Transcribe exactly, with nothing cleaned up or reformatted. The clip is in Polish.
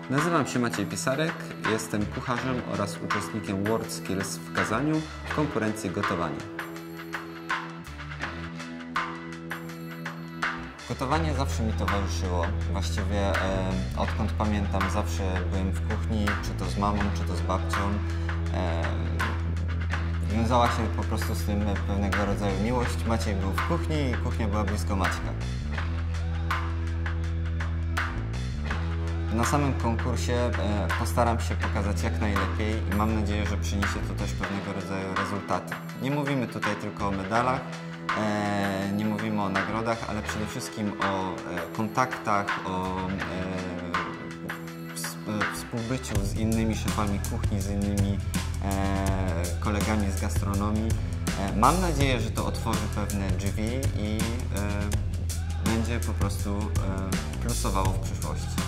Nazywam się Maciej Pisarek, jestem kucharzem oraz uczestnikiem WorldSkills w Kazaniu w konkurencji gotowania. Gotowanie zawsze mi towarzyszyło. Właściwie e, odkąd pamiętam, zawsze byłem w kuchni, czy to z mamą, czy to z babcią. E, wiązała się po prostu z tym pewnego rodzaju miłość. Maciej był w kuchni i kuchnia była blisko Maćka. Na samym konkursie e, postaram się pokazać jak najlepiej i mam nadzieję, że przyniesie to też pewnego rodzaju rezultaty. Nie mówimy tutaj tylko o medalach, e, nie mówimy o nagrodach, ale przede wszystkim o e, kontaktach, o e, współbyciu z innymi szefami kuchni, z innymi e, kolegami z gastronomii. E, mam nadzieję, że to otworzy pewne drzwi i e, będzie po prostu e, plusowało w przyszłości.